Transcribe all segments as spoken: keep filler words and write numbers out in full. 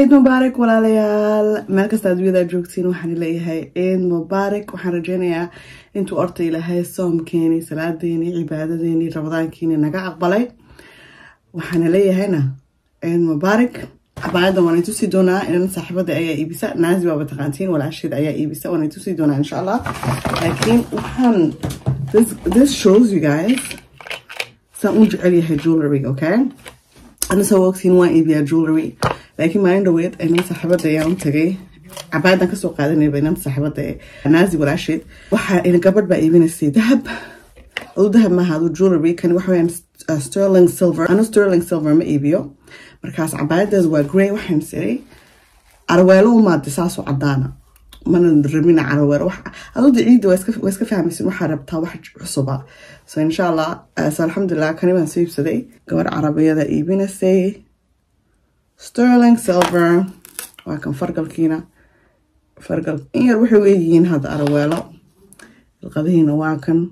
عيد مبارك ولا ليال مالك استاذ ذا جوكتين وحن لي هاي عيد مبارك وحن رجينا انتو ارتي لهاي الصوم كيني صلاة ديني عبادة ديني رمضان كيني نقع اقبلي وحن لي هنا عيد مبارك بعد وانا توسي دونا ان صاحبة ايا ايبسا نازي وبتغانتين ولا عشيد ايا ايبسا وانا توسي دونا ان شاء الله لكن وحن this, this shows you guys سأوجع عليها jewelry okay أنا سوقتين وان إيبيا jewelry لكن ما عندويت أنا صاحبة يوم تجي عبادة كسوق هذا اللي بينام صاحبة نازي ولا شيء وح إن قبل بقى بين السي ذهب أو ذهب ما هذا jewelry كان وحوي sterling silver أنا sterling silver ما إيبيو مركز عبادة وجري وحين سري عروالو ما تساسو عدانا من الرمينا عروال وح أضد عيد واسكف واسكف عمسين وحربتها واحد حصبة so إن شاء الله so الحمد لله كان يبان سويب سدي قبر عربية ذا إيبين السي sterling silver وكان فرق الكينا فرق ال إيه روحي ويجين هذا عروالو القذهين واكن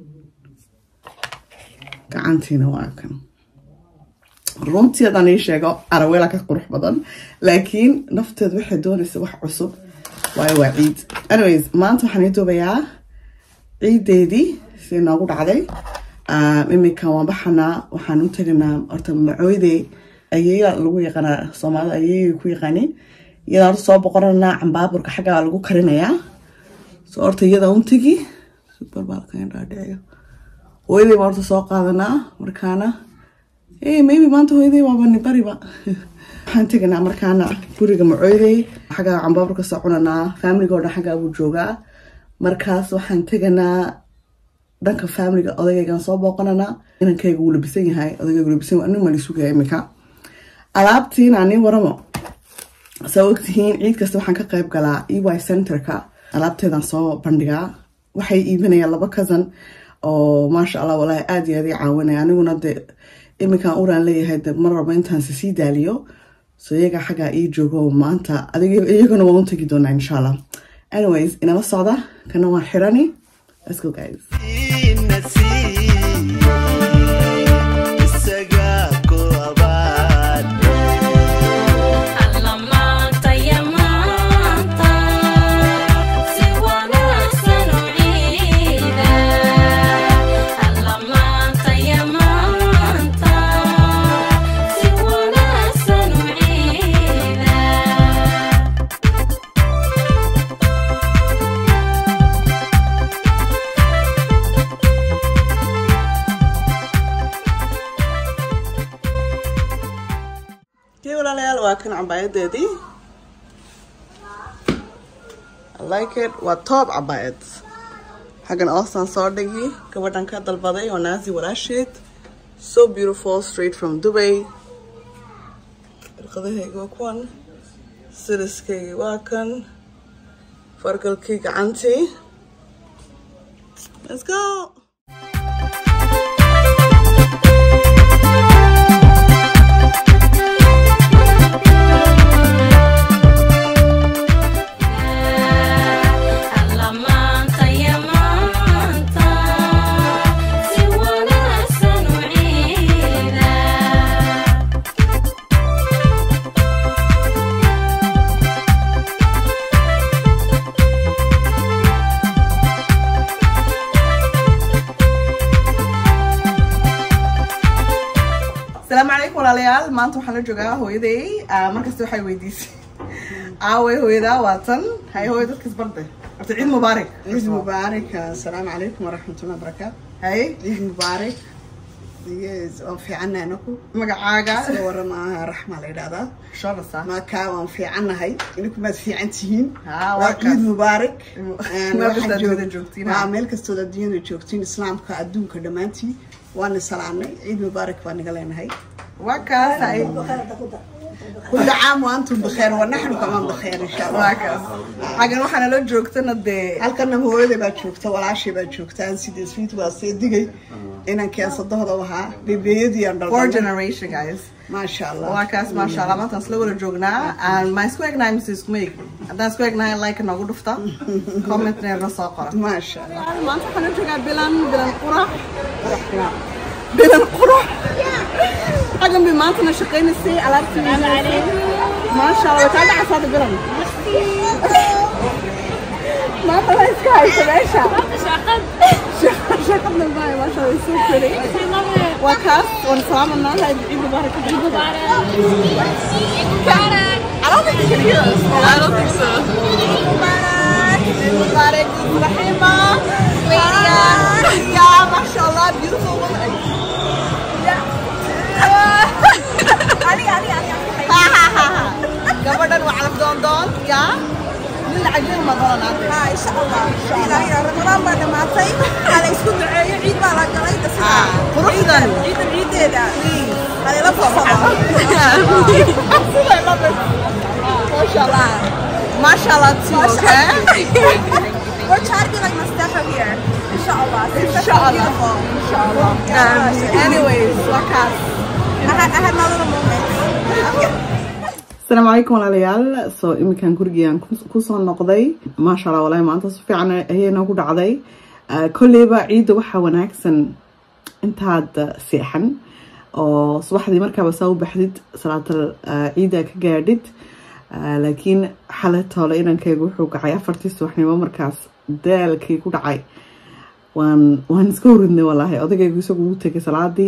كعنتين واكن رمتي هذا نيشة عروالك قروح بدن لكن نفترض واحد دون يسوح عصب واي وعيد anyways ما أنتو حنيتو بياه عيد ديدي سينا أقول علي ممي كان وبحنا وحنو تجينا أرتم معويدي أيها لو يقنا صومال أيها كوي غني يلا رصاب قررنا عن بابورك حاجة لو كرنا يا صورت يدا ونتجي سوبر بالكين راديو ويدي برضو سوق هذانا مركانا إيه maybe ما أنتو ويدي وابني بريبا حنتجنا مركانا كوري معويدي حاجة عن بابورك ساقونا family قرنا حاجة أبو جوجا مركز وحنتجنا dhanka family odaygan soo booqanana inankayga uu labisan yahay odayga labisan waa anigu ma lisugay imika alaabtiin ani waramo sawirtiin ciid kasta waxaan ka qayb galaa E Y Centerka alaabteedan soo bandhigaa waxay iibinayaan laba cousin oo maasha Allah wallahi aad iyo aad i caawinay aniguna de imika uraan leeyahay de mar raba intaan si daaliyo soo iyaga xaga ii joogo maanta adiga iyaguna waan u tagi doonaa insha Allah anyways inama socda kana waan xirani let's go guys كان عبايات دي I like it وطاب عبايات حاجة أصلا صار دقي كبردان كاد البضي ونازي وراشد so beautiful straight from Dubai القضية هيك وكون سيرس كي واكن فرق الكيك عنتي let's go السلام عليكم ولاليال ما انتم حنا جوجا هويدي markasta waxay weydiisay aaway hooyada waatan hay hooyada dadkiis barday عيد مبارك عيد مبارك السلام عليكم ورحمة الله وبركاته هاي عيد مبارك يس في عنا نكو مقعاقا ورما رحمة ليلة ان شاء الله صح ما كان في عنا هاي انكم ما في عنتين عيد مبارك ما بس جوجتين ما ملك استوديون جوجتين اسلام كادون كدمانتي وانا سلامي عيد مبارك وانا قالنا هاي وكاس هاي كل عام وانتم بخير ونحن كمان بخير ان شاء الله وكاس حاجه waxaan la joogtana de halkana hooyada baa joogta walaashii baa joogtaan sidii sweet waa seedigay inaan keensadooda waxa bibiyadii aan dalbay four generation guys ma sha Allah wakaas ma sha Allah maanta isla wada joognaa and my swag name is Squeak haddaan swag name like nagu dhufta comment neer soo qora ma sha Allah maanta waxaan joogaa bilan bilan qurax bilan qurax حاجة بمعنى شقين السي على السلام عليكم ما شاء الله تعالى عصاد قرن ما طلع سكاي تبعشها شقدنا الباي ما شاء الله يسوق كري وكاس ونسلام الناس عيد مبارك عيد مبارك I don't think you can hear us. I don't think so. عيد مبارك عيد مبارك رحيمة يا ما شاء الله beautiful woman. علي علي علي ها ها ها قبل وعلى دون دون يا من عجل ما ظلنا ها إن شاء الله إن شاء الله يا رمضان بعد ما طي على يسكت عيد عيد ما لا قريت اسمع قريدا عيد العيد هذا على لا فصل ما شاء الله ما شاء الله تسوي we're trying to be like Mustafa here إن شاء الله إن شاء الله إن شاء الله anyways وكاس I had my little moment. السلام عليكم walaalyaal soo imikan gurigaan ku soo noqday ma sha Allah walaa maanta si fiican ayayna ku dhacday kulliba ciid waxa wanaagsan intaad seexan oo subaxdii markaa soo baxdid salaatul ciida ka gaadhid laakiin xalatoola inankaygu wuxuu kacay afartii subaxnimo markaas daalkii ku dhacay waan waan iska horidnay walaahi odagaygu isagu u tagay salaadii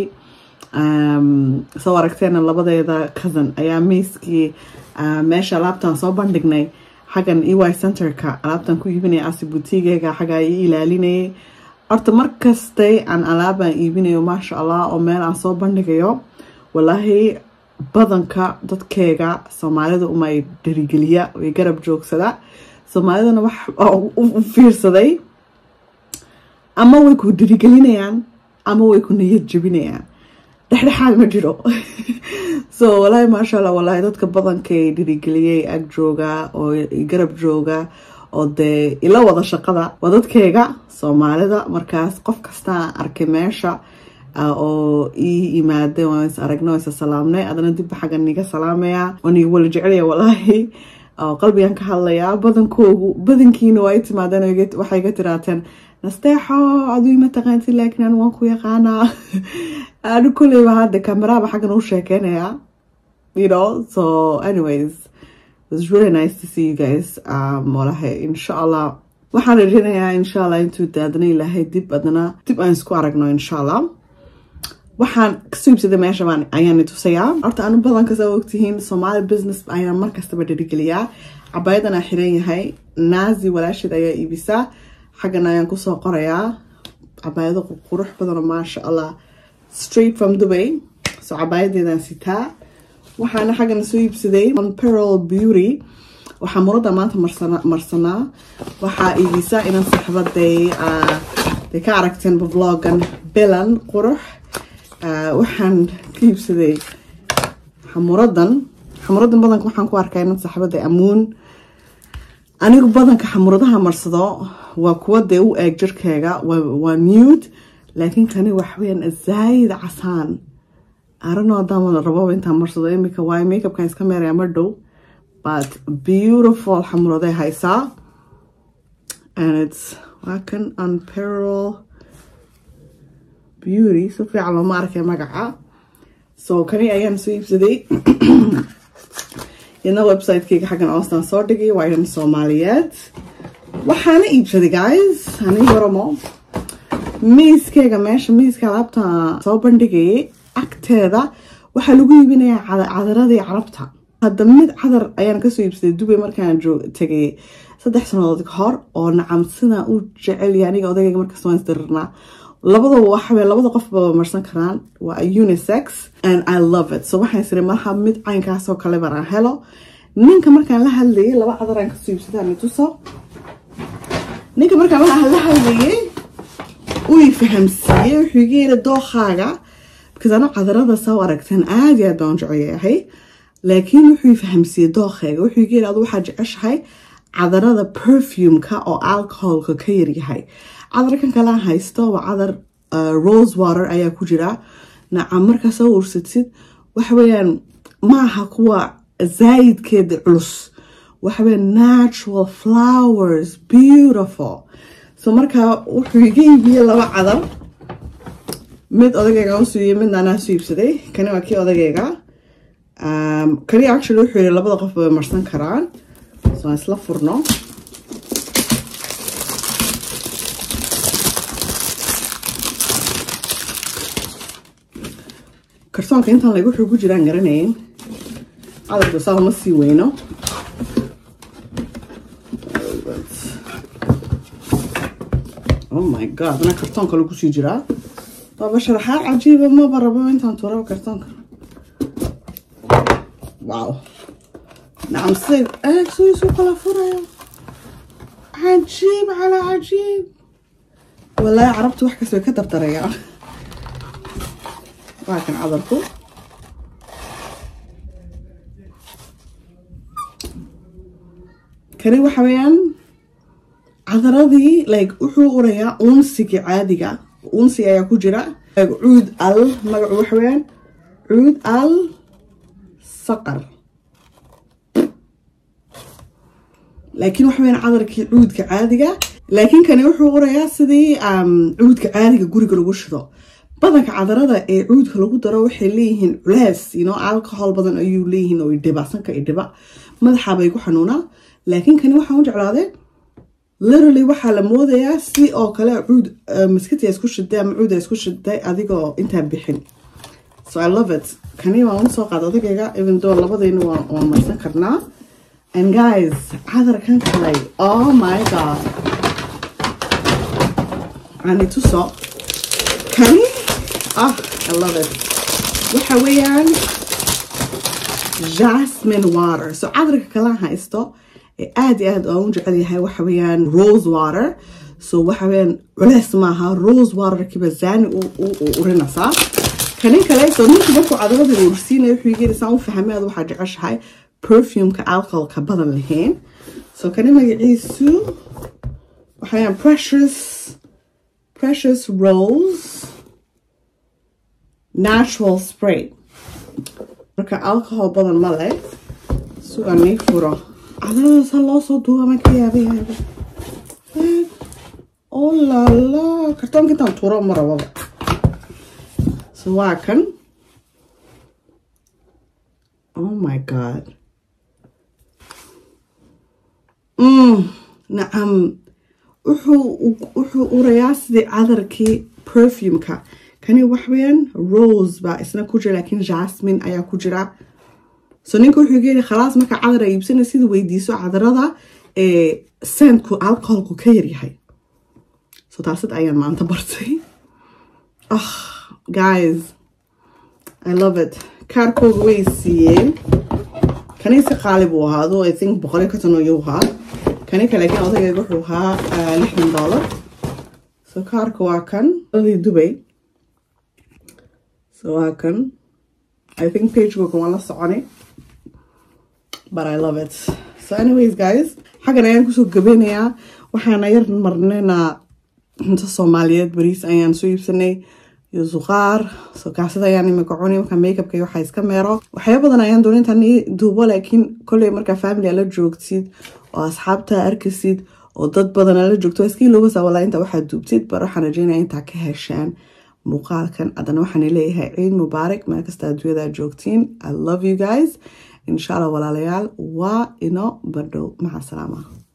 soo aragteena labadeeda cousin ayaa miiskii meesha alaabtan soo bandhignay xagan E Y Centerka alaabtan ku iibinay asi boutique-ga xaga ay ilaalinay horta markastay aan alaabaan iibinayo ma sha Allah oo meel aan soo bandhigayo wallahi badanka dadkeega Soomaalida uma ay dirigeliya way garab joogsada Soomaalidana wax u fiirsaday ama way ku dirigelinayaan ama way ku niyad jabinayaan dhexdhexaad ma jiro so wallahi ma sha Allah wallahi dadka badankay dirigeliyay ag jooga oo garab jooga oo de ila wada shaqada wadadkeega Soomaalida markaas qof kasta arkay meesha oo ii imaade waan is aragno is salaamnay adana dib xagan niga salaamaya wani wala jeclay wallahi oo qalbigan ka hadlaya badankoogu badankiina way timaadeen waxay ka tiraateen nasteexo aduu ma taqaanti laakiin aan waan ku yaqaanaa أنا كل ما هذا كاميرا بحاجة نوشة كأنها you know so anyways it was really nice to see you guys um والله إن شاء الله وحنا رجعنا إن شاء الله أنتوا تدري لهي دب بدنا تبقى نسكو عرقنا إن شاء الله وحنا كسب سيد ما يشمان أيام نتوسيا أرت أنا بدنا كذا وقتين سومالي بزنس أيام مركز تبدي رجليا عبايدنا حرين هاي نازي ولا شيء ده يبيسا حاجنا ينقص قرية عبايد قروح بدنا ما شاء الله straight from Dubai so عبايدنا ستا وحنا حاجة نسوي بسدي on Pearl Beauty وحمرضة مانت مرسنا مرسنا وحا إيجيسا إن صحبت دي آه دي كاركتين بفلوغن بلن قرح آه وحن كيف سدي حمرضن حمرضن بدن كوحن كواركا إن صحبت دي أمون أنا بدن كحمرضها مرسدا وكود دي وأجر كيغا ونيود لكن كان وحوين الزايد عسان I don't know دام الرباب انت مرصده ميكا واي ميك اب كان كاميرا مردو but beautiful حمرده هايسا and it's لكن on Pearl Beauty so في على ماركة مقعة so كان ايام سويب سدي ينا ويب سايت كيك حقا اصلا صوردقي وعيدن صوماليات وحانا ايب سدي guys هاني برمو miiskayga meesha miiska alaabta soo bandhigay agteeda waxa lagu iibinayaa cadaradii carabta hadda mid cadar ayaan ka soo iibsaday Dubai markaan joog tagay saddex sanadood ka hor oo nacam sida uu jecel yahay aniga odagayga markaas waan isdirnaa labada waxa way labada qof ba marsan karaan waa unisex and I love it so waxaan isri marha mid caynkaas oo kale baan helo ninka markaan la hadlayay laba cadar aan ka soo iibsaday aan tuso ninka markaan la hadlayay وي فهمسيه وحيجي للدو خاجة because أنا قدرت أصور أكتن عادي أدون جعيه هاي لكن وحي فهمسيه دو خاجة وحيجي لأدو حاجة إيش هاي عذرة perfume كا أو alcohol ككيري هاي عذرة كان كلام هاي ستو وعذر rose water أيا كوجرا نعم مركز أصور ستة وحويان معها قوة زايد كده علص وحويان natural flowers beautiful so marka wuxuu iga iibiyay laba cadar mid odagayga u siiyay midna ana siibsaday kana waa kii odagayga um kani actually wuxuu yiri labada qof way marsan karaan so isla furno kartoonka intaan lagu wuxuu ku jiraan garanayeen cadalka saa ma sii weyno oh my god ana kartoonka lagu sii jiraa baba sharaxaad cajiiba ma barabo intaan tuuro kartoonka wow نعم سيد ايه سوي سوق الفرع عجيب على عجيب والله عرفت واحد كسوي كتر ترى لكن عذركم كري وحويان عذرادي لايك وحو قريا أونسيكي عادية أونسي يا كوجرا عود ال مقع وحويان عود ال صقر لكن وحوين عذرك عود كعادية لكن كان يوحو قريا سدي عود كعادية قوري قلو قشطو بدنك عذرada ee cuudka lagu daro waxay leeyihiin culays you know alcohol badan ayuu leeyihiin oo dhibaasan ka idhiba madaxa bay ku xanuuna laakiin kani waxa uu jeclaaday literally waxa la moodayaa si oo kale cuud miskatiya isku shiday ama cuud isku shiday adigoo inta bixin so I love it kani waan soo qaaday adigayga even though labadayna waan waan marsan karnaa and guys cadarkan kale oh my god I need to stop kani ah I love it waxa weeyaan jasmine water so cadarka kala haysto ee aad iyo aad oo jecel yahay waxa weeyaan rose water so waxa weeyaan culays maaha rose water kiba zaani u u urinasa kani kale so ninka markuu cadarada ursiinay wuxuu yiri u fahmay waxa jeceshahay perfume ka alcohol ka badan lahayn so kani magaciisu waxa weeyaan precious precious rose natural spray marka alcohol badan ma leh sugan ni furo adana salo soo duwa ma kiyaabiyaa oh la la kartoonka tan turo maraba so waa kan oh my god mm naam wuxuu wuxuu urayaa sidii cadarkii perfume ka kani waxweyn rose ba isna ku jira laakiin jasmine ayaa ku jira so ninka wuxuu geeyay khalaas marka cadar ay ibsana sida weydiiso cadarada ee scentku alcoholku ka yar yahay so taasad ayaan maanta bartay ah guys I love it kaarkooga way siiyeen kani si qaalib u ahaado I think boqol iyo konton oo yaha kani kale laakiin odagayga wuxuu ahaa lixdan dollar so kaarka waa kan odii Dubai so I can I think page go on la soconi but I love it so anyways guys xagana ayaan kusoo gabeynaya waxaana yar marnayna inta Soomaaliyeed bariis ayaan soo iibsanay iyo suqaar so kaasada ayaan imika cunay marka makeup ka waxa iska meero waxyaabo badan ayaan doonay duubo laakiin kulay marka family la joogtid oo asxaabta arkisid oo dad badan la joogto iskii looga soo walaal inta waxa duubtid bar waxaan rajaynayaa inta ka heshaan muuqaalkan adana waxaan leeyahay ciid mubaarak meel kasta adduunyada joogtiin I love you guys inshallah walaalayaal waa ino badhow maca salaama